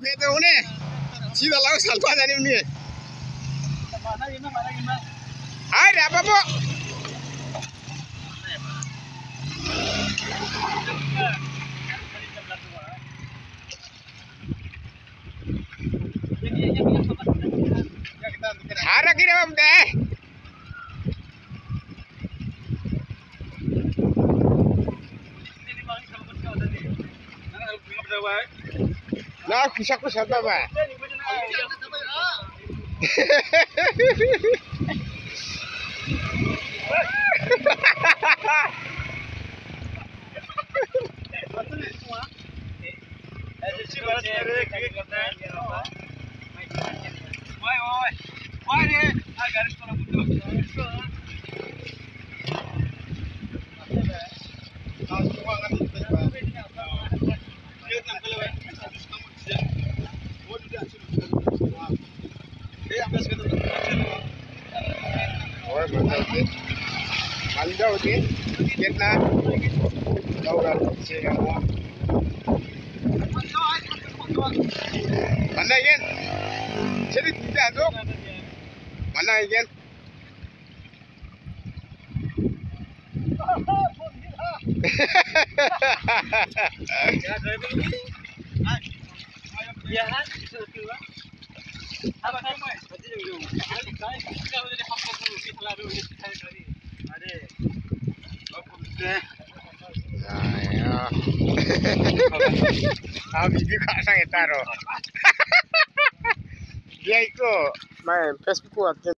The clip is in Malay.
फेंकते हो ने सीधा लाओ सल्फा जाने में नहीं हाय रे बाबू हारा की रे बाबू दे ना खुशा खुशा बाबा Manda hoje, kita laura se llama. Mana igen? Jadi tidak tu. Mana igen? Ya driving ni. Ya kan? Apa kan? Berarti dulu. Saya sudah jadi hafal dulu. Kita lalu kita tadi. Ada. Video kat sangat taruh. Dia ikut main Facebook aku.